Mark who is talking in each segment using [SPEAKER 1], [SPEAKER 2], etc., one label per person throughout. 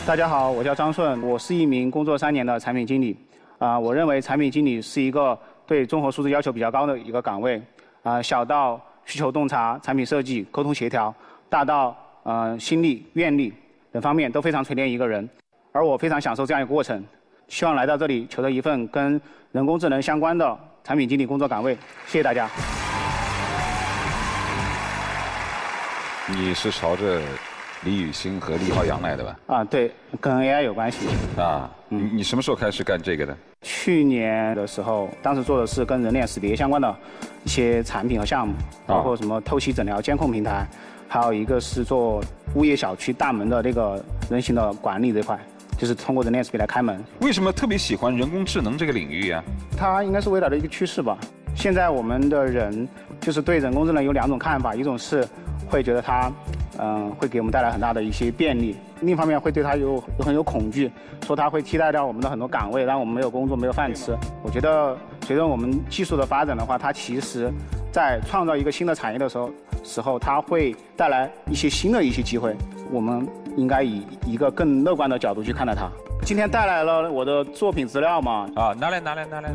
[SPEAKER 1] 大家好，我叫张顺，我是一名工作3年的产品经理。我认为产品经理是一个对综合素质要求比较高的一个岗位。小到需求洞察、产品设计、沟通协调，大到心力、愿力等方面都非常锤炼一个人。而我非常享受这样一个过程，希望来到这里求得一份跟人工智能相关的产品经理工作岗位。谢谢大家。
[SPEAKER 2] 你是朝着李宇欣和厉浩洋来的吧？
[SPEAKER 1] 对，跟 AI 有关系。
[SPEAKER 2] 你什么时候开始干这个的？
[SPEAKER 1] 去年的时候，当时做的是跟人脸识别相关的一些产品和项目，包括什么透析诊疗监控平台，还有一个是做物业小区大门的那个人行的管理这块，就是通过人脸识别来开门。
[SPEAKER 2] 为什么特别喜欢人工智能这个领域啊？
[SPEAKER 1] 它应该是未来的一个趋势吧。现在我们的人就是对人工智能有2种看法，一种是会觉得它会给我们带来很大的一些便利，另一方面会对它很有恐惧，说它会替代掉我们的很多岗位，让我们没有工作没有饭吃。我觉得随着我们技术的发展的话，它其实在创造一个新的产业的时候，它会带来一些新的机会。我们应该以一个更乐观的角度去看待它。今天带来了我的作品资料嘛？
[SPEAKER 2] 拿来。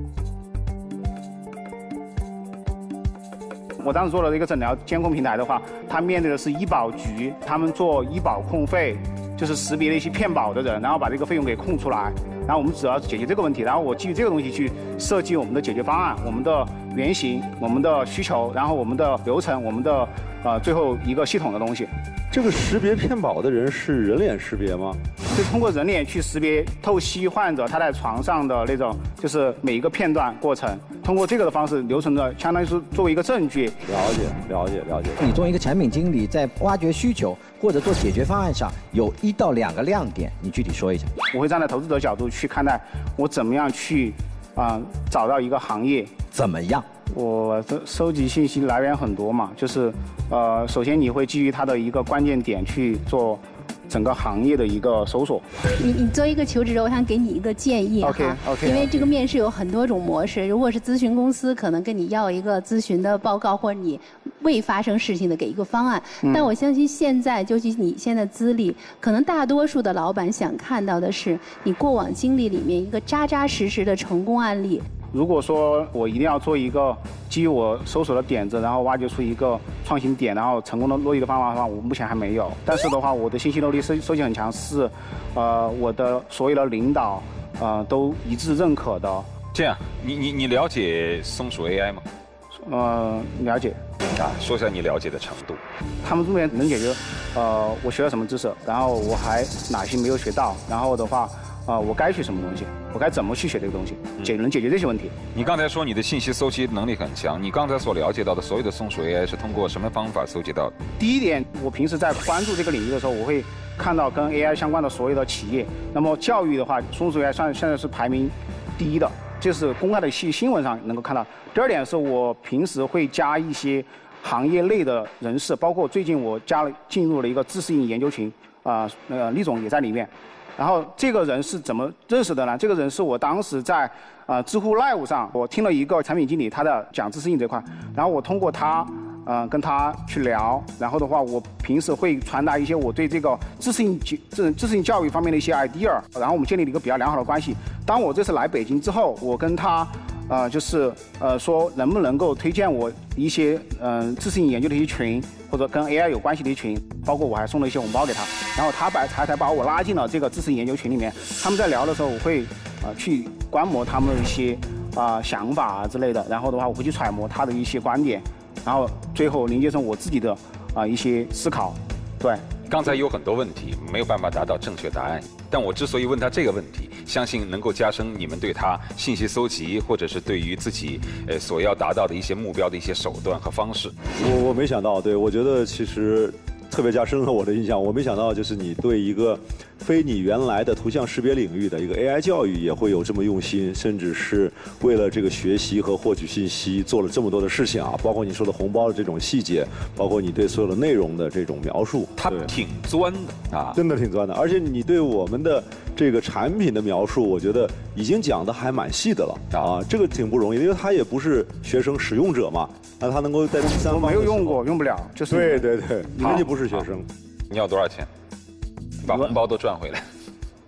[SPEAKER 1] 我当时做了一个诊疗监控平台的话，它面对的是医保局，他们做医保控费，就是识别那些骗保的人，然后把这个费用给控出来。然后我们只要解决这个问题，然后我基于这个东西去设计我们的解决方案、我们的原型、我们的需求，然后我们的流程、我们的最后一个系统的东西。
[SPEAKER 3] 这个识别骗保的人是人脸识别吗？
[SPEAKER 1] 就通过人脸去识别透析患者他在床上的那种，就是每一个片段过程，通过这个的方式留存的，相当于是作为一个证据。
[SPEAKER 3] 了解。
[SPEAKER 4] 你作为一个产品经理，在挖掘需求或者做解决方案上，有1到2个亮点，你具体说一下。
[SPEAKER 1] 我会站在投资者角度去看待，我怎么样去找到一个行业。
[SPEAKER 4] 怎么样？
[SPEAKER 1] 我的收集信息来源很多嘛，就是首先你会基于它的一个关键点去做整个行业的一个搜索。
[SPEAKER 5] 你作为一个求职者，我想给你一个建议哈。
[SPEAKER 1] OK。
[SPEAKER 5] 因为这个面试有很多种模式，如果是咨询公司，可能跟你要一个咨询的报告，或者你未发生事情的给一个方案。但我相信现在，尤其你现在资历，可能大多数的老板想看到的是你过往经历里面一个扎扎实实的成功案例。
[SPEAKER 1] 如果说我一定要做一个基于我搜索的点子，然后挖掘出一个创新点，然后成功的落地的方法的话，我目前还没有。但是的话，我的信息漏力收集很强，是我的所有的领导都一致认可的。
[SPEAKER 2] 这样，你了解松鼠 AI 吗？
[SPEAKER 1] 了解。
[SPEAKER 2] 说一下你了解的程度。
[SPEAKER 1] 他们这边能解决我学了什么知识，然后我还哪些没有学到，然后的话我该学什么东西，我该怎么去学这个东西，能解决这些问题。
[SPEAKER 2] 你刚才说你的信息搜集能力很强，你刚才所了解到的所有的松鼠 AI 是通过什么方法搜集到的？
[SPEAKER 1] 第一点，我平时在关注这个领域的时候，我会看到跟 AI 相关的所有的企业。那么教育的话，松鼠 AI 现在是排名第1的，就是公开的新闻上能够看到。第二点是我平时会加一些行业内的人士，包括最近我进入了一个知识型研究群，厉总也在里面。然后这个人是怎么认识的呢？这个人是我当时在知乎 Live 上，我听了一个产品经理他的讲知识型这块，然后我通过他跟他去聊，然后的话我平时会传达一些我对这个知识型教育方面的一些 idea， 然后我们建立了一个比较良好的关系。当我这次来北京之后，我跟他就是说能不能够推荐我一些知识型研究的一些群，或者跟 AI 有关系的一些群，包括我还送了一些红包给他，然后他才把我拉进了这个知识型研究群里面。他们在聊的时候，我会去观摩他们的一些想法之类的，然后的话我会去揣摩他的一些观点，然后最后凝结成我自己的一些思考。对，
[SPEAKER 2] 刚才有很多问题没有办法达到正确答案，但我之所以问他这个问题，相信能够加深你们对他信息搜集，或者是对于自己所要达到的一些目标的一些手段和方式。
[SPEAKER 3] 我没想到，对，我觉得其实特别加深了我的印象。我没想到，就是你对一个非你原来的图像识别领域的一个 AI 教育也会有这么用心，甚至是为了这个学习和获取信息做了这么多的事情啊，包括你说的红包的这种细节，包括你对所有的内容的这种描述，
[SPEAKER 2] 他挺钻的啊，
[SPEAKER 3] 真的挺钻的。而且你对我们的这个产品的描述，我觉得已经讲的还蛮细的了啊，这个挺不容易，因为他也不是学生使用者嘛，那他能够在第三方
[SPEAKER 1] 没有用过，用不了，就是
[SPEAKER 3] 对，人家不是学生。
[SPEAKER 2] 你要多少钱？把红包都赚回来。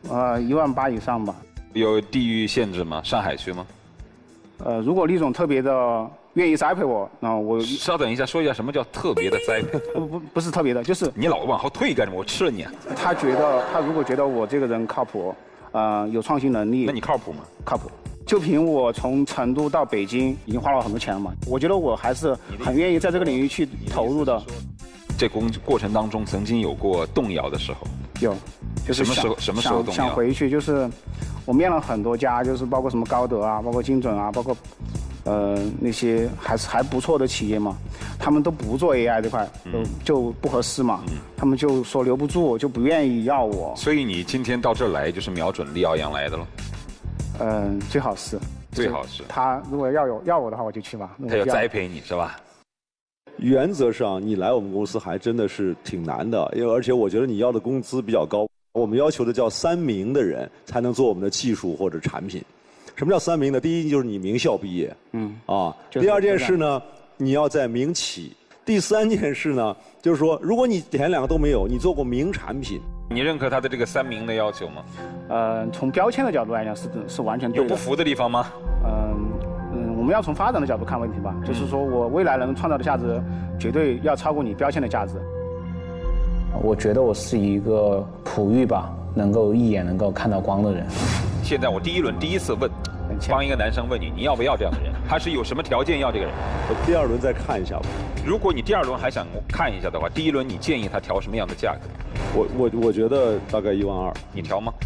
[SPEAKER 1] 18000以上吧。
[SPEAKER 2] 有地域限制吗？上海区吗？
[SPEAKER 1] 如果李总特别的愿意栽培我，那我
[SPEAKER 2] 稍等一下，说一下什么叫特别的栽培？
[SPEAKER 1] 不是特别的，就是
[SPEAKER 2] 你老往后退干什么？我吃了你啊！
[SPEAKER 1] 他如果觉得我这个人靠谱，有创新能力，
[SPEAKER 2] 那你靠谱吗？
[SPEAKER 1] 靠谱。就凭我从成都到北京已经花了很多钱了嘛，我觉得我还是很愿意在这个领域去投入的。
[SPEAKER 2] 这过程当中曾经有过动摇的时候？
[SPEAKER 1] 有，就是
[SPEAKER 2] 什么时候动摇？
[SPEAKER 1] 想回去，就是我面了很多家，就是包括什么高德啊，包括精准啊，包括那些还不错的企业嘛，他们都不做 AI 这块，就不合适嘛，他们就说留不住，就不愿意要我。
[SPEAKER 2] 所以你今天到这儿来，就是瞄准李耀阳来的了？
[SPEAKER 1] 最好是。
[SPEAKER 2] 最好是。
[SPEAKER 1] 他如果要我的话，我就去吧。
[SPEAKER 2] 他要栽培你是吧？
[SPEAKER 3] 原则上，你来我们公司还真的是挺难的，而且我觉得你要的工资比较高。我们要求的叫3名的人才能做我们的技术或者产品。什么叫3名呢？第一就是你名校毕业，第二件事呢，你要在民企。第三件事呢，就是说，如果你前2个都没有，你做过名产品。
[SPEAKER 2] 你认可他的这个3名的要求吗？
[SPEAKER 1] 从标签的角度来讲是完全对的。
[SPEAKER 2] 有不服的地方吗？
[SPEAKER 1] 我们要从发展的角度看问题吧，就是说我未来能创造的价值，绝对要超过你标签的价值。
[SPEAKER 6] 我觉得我是一个璞玉吧，能够一眼能够看到光的人。
[SPEAKER 2] 现在我第一次问，帮一个男生问你要不要这样的人，他是有什么条件要这个人？
[SPEAKER 3] 我第2轮再看一下吧。
[SPEAKER 2] 如果你第2轮还想看一下的话，第1轮你建议他调什么样的价格？
[SPEAKER 3] 我觉得大概12000，
[SPEAKER 2] 你调吗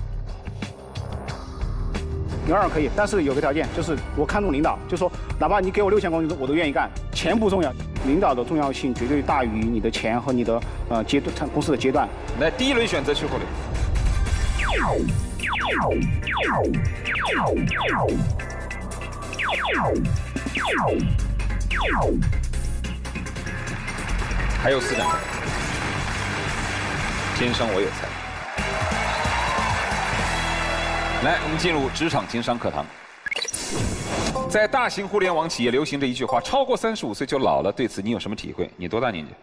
[SPEAKER 1] ？12000可以，但是有个条件，就是我看重领导，就说哪怕你给我6000公里，我都愿意干。钱不重要，领导的重要性绝对大于你的钱和你的阶段公司的阶段。
[SPEAKER 2] 来，第1轮选择去后流。还有4盏灯。天生我有才。来，我们进入职场情商课堂。在大型互联网企业流行着一句话：超过35岁就老了。对此你有什么体会？你多大年纪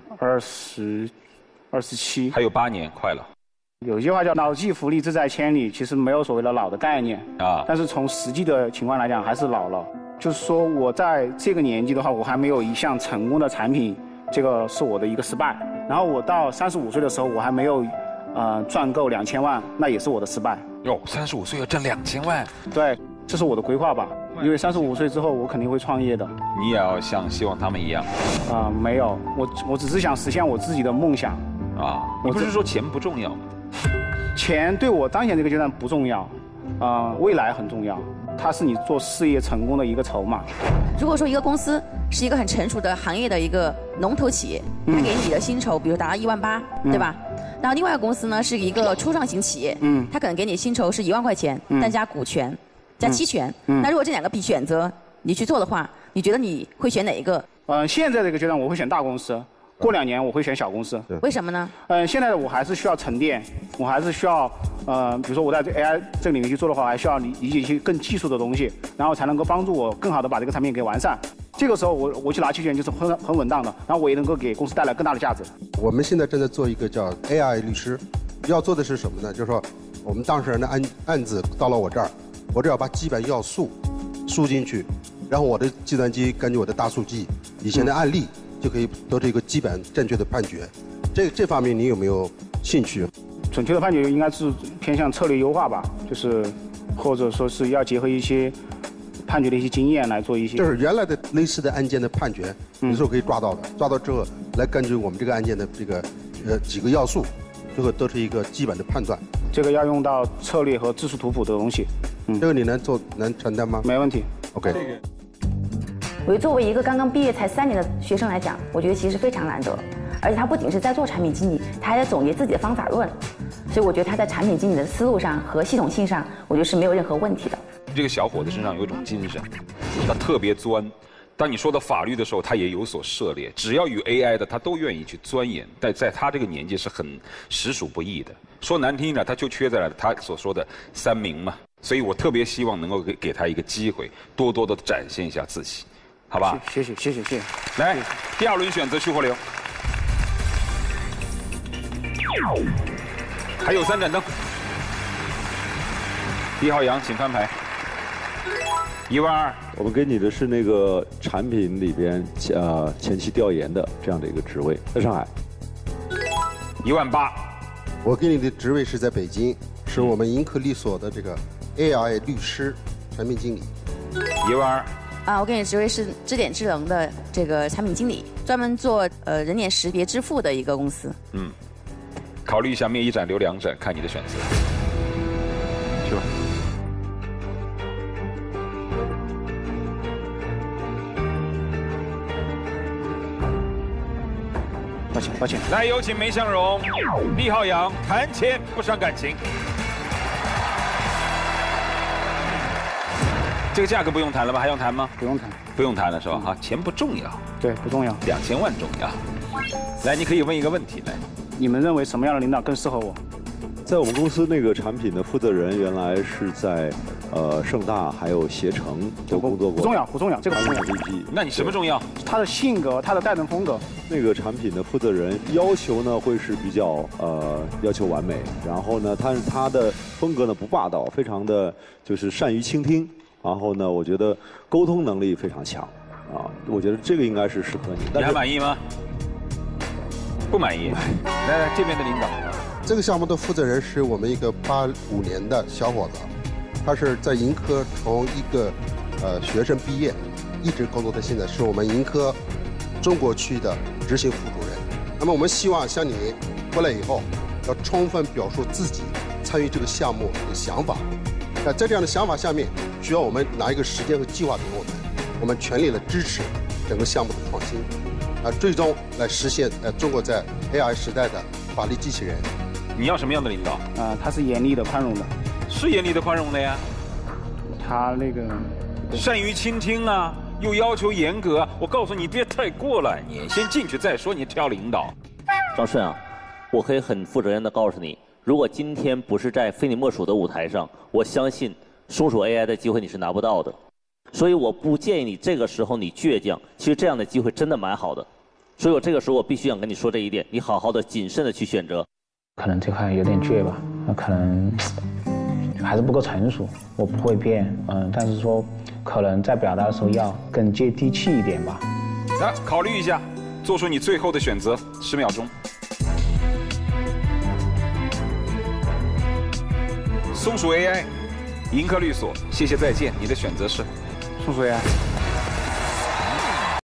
[SPEAKER 1] ？27。
[SPEAKER 2] 还有8年，快了。
[SPEAKER 1] 有句话叫“老骥伏枥，志在千里”，其实没有所谓的老的概念啊。但是从实际的情况来讲，还是老了。就是说我在这个年纪的话，我还没有一项成功的产品，这个是我的一个失败。然后我到35岁的时候，我还没有赚够2000万，那也是我的失败。
[SPEAKER 2] 哟，35岁要挣2000万？
[SPEAKER 1] 对，这是我的规划吧。因为35岁之后，我肯定会创业的。
[SPEAKER 2] 你也要希望他们一样？
[SPEAKER 1] 没有，我只是想实现我自己的梦想。
[SPEAKER 2] 你不是说钱不重要吗？
[SPEAKER 1] 钱对我当前这个阶段不重要，未来很重要，它是你做事业成功的一个筹码。
[SPEAKER 7] 如果说一个公司是一个很成熟的行业的一个龙头企业，它给你的薪酬比如达到18000，对吧？然后另外一个公司呢是一个初创型企业，它可能给你薪酬是1万块钱，但加股权、加期权。那如果这2个比选择你去做的话，你觉得你会选哪一个？现
[SPEAKER 1] 在这个阶段我会选大公司。过2年我会选小公司，
[SPEAKER 7] 为什么呢？
[SPEAKER 1] 现在我还是需要沉淀，我还是需要比如说我在AI 这个领域去做的话，还需要理解一些更技术的东西，然后才能够帮助我更好的把这个产品给完善。这个时候我去拿期权就是很稳当的，然后我也能够给公司带来更大的价值。
[SPEAKER 8] 我们现在正在做一个叫 AI 律师，要做的是什么呢？就是说我们当事人的案子到了我这儿，我只要把基本要素输进去，然后我的计算机根据我的大数据以前的案例。就可以得出一个基本正确的判决，这方面你有没有兴趣？
[SPEAKER 1] 准确的判决应该是偏向策略优化吧，就是或者说是要结合一些判决的一些经验来做一些。
[SPEAKER 8] 就是原来的类似的案件的判决，有时候可以抓到的，抓到之后来根据我们这个案件的这个几个要素，最后得出一个基本的判断。
[SPEAKER 1] 这个要用到策略和知识图谱的东西。
[SPEAKER 8] 这个你能承担吗？
[SPEAKER 1] 没问题。
[SPEAKER 8] OK。
[SPEAKER 9] 我觉得作为一个刚刚毕业才3年的学生来讲，我觉得其实非常难得，而且他不仅是在做产品经理，他还在总结自己的方法论，所以我觉得他在产品经理的思路上和系统性上，我觉得是没有任何问题的。
[SPEAKER 2] 这个小伙子身上有一种精神，他特别钻。当你说到法律的时候，他也有所涉猎。只要与 AI 的，他都愿意去钻研。但在他这个年纪是很实属不易的。说难听一点，他就缺在了他所说的3名嘛。所以我特别希望能够给他一个机会，多多的展现一下自己。好吧，
[SPEAKER 1] 谢谢。
[SPEAKER 2] 来，第2轮选择去或留，还有3盏灯。 李浩洋，请翻牌。12000，
[SPEAKER 3] 我们给你的是那个产品里边前期调研的这样的一个职位，在上海。
[SPEAKER 2] 18000，
[SPEAKER 8] 我给你的职位是在北京，是我们盈科律所的这个 AI 律师产品经理。
[SPEAKER 2] 12000。
[SPEAKER 7] 我给你的职位是智点智能的这个产品经理，专门做人脸识别支付的一个公司。
[SPEAKER 2] 考虑一下，灭1盏留2盏，看你的选择。去吧。
[SPEAKER 1] 抱歉。
[SPEAKER 2] 来，有请梅向荣、厉浩洋，谈钱不伤感情。这个价格不用谈了吧？还用谈吗？
[SPEAKER 1] 不用谈。
[SPEAKER 2] 不用谈了是吧？哈，钱不重要。
[SPEAKER 1] 对，不重要。
[SPEAKER 2] 2000万重要。来，你可以问一个问题来。
[SPEAKER 1] 你们认为什么样的领导更适合我？
[SPEAKER 3] 在我们公司那个产品的负责人原来是在盛大还有携程都工作过。
[SPEAKER 1] 不重要，这个不重要。
[SPEAKER 2] 那你什么重要？
[SPEAKER 1] 他的性格，他的带人风格。
[SPEAKER 3] 那个产品的负责人要求呢会是比较要求完美，然后呢，他的风格呢不霸道，非常的就是善于倾听，然后呢，我觉得沟通能力非常强啊，我觉得这个应该是适合你。
[SPEAKER 2] 你还满意吗？不满意。来，这边的领导。
[SPEAKER 8] 这个项目的负责人是我们一个85年的小伙子，他是在盈科从一个学生毕业，一直工作到现在，是我们盈科中国区的执行副主任。那么我们希望像你回来以后，要充分表述自己参与这个项目的想法。在这样的想法下面，需要我们拿一个时间和计划给我们全力的支持整个项目的创新，最终来实现中国在 AI 时代的法律机器人。
[SPEAKER 2] 你要什么样的领导？
[SPEAKER 1] 他是严厉的、宽容的。
[SPEAKER 2] 是严厉的、宽容的呀。
[SPEAKER 1] 他那个
[SPEAKER 2] 善于倾听啊，又要求严格啊。我告诉你，别太过了，你先进去再说。你挑领导。
[SPEAKER 10] 张顺啊，我可以很负责任的告诉你，如果今天不是在非你莫属的舞台上，我相信松鼠 AI 的机会你是拿不到的。所以我不建议你这个时候你倔强，其实这样的机会真的蛮好的。所以我这个时候我必须想跟你说这一点，你好好的谨慎的去选择。
[SPEAKER 6] 可能这块有点倔吧，那可能还是不够成熟，我不会变，但是说可能在表达的时候要更接地气一点吧。
[SPEAKER 2] 来，考虑一下，做出你最后的选择，10秒钟。松鼠 AI，盈科律所，谢谢再见，你的选择是？
[SPEAKER 1] 松鼠 AI。